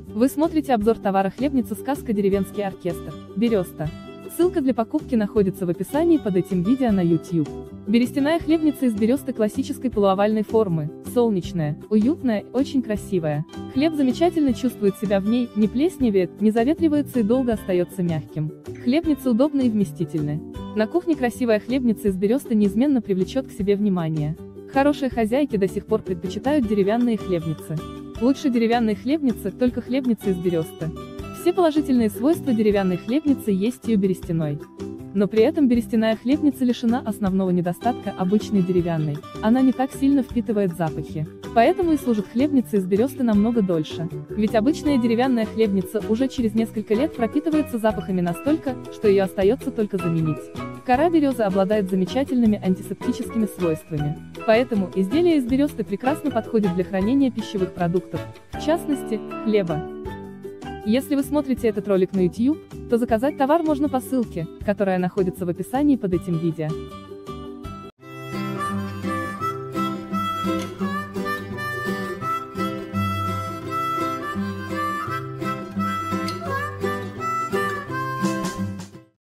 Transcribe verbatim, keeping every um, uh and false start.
Вы смотрите обзор товара хлебница «Сказка. Деревенский оркестр». Береста. Ссылка для покупки находится в описании под этим видео на YouTube. Берестяная хлебница из бересты классической полуовальной формы, солнечная, уютная, очень красивая. Хлеб замечательно чувствует себя в ней, не плесневеет, не заветривается и долго остается мягким. Хлебница удобна и вместительная. На кухне красивая хлебница из бересты неизменно привлечет к себе внимание. Хорошие хозяйки до сих пор предпочитают деревянные хлебницы. Лучше деревянной хлебницы, только хлебница из бересты. Все положительные свойства деревянной хлебницы есть и у берестяной. Но при этом берестяная хлебница лишена основного недостатка обычной деревянной, она не так сильно впитывает запахи. Поэтому и служит хлебница из бересты намного дольше. Ведь обычная деревянная хлебница уже через несколько лет пропитывается запахами настолько, что ее остается только заменить. Кора березы обладает замечательными антисептическими свойствами. Поэтому изделие из бересты прекрасно подходит для хранения пищевых продуктов, в частности, хлеба. Если вы смотрите этот ролик на YouTube, то заказать товар можно по ссылке, которая находится в описании под этим видео.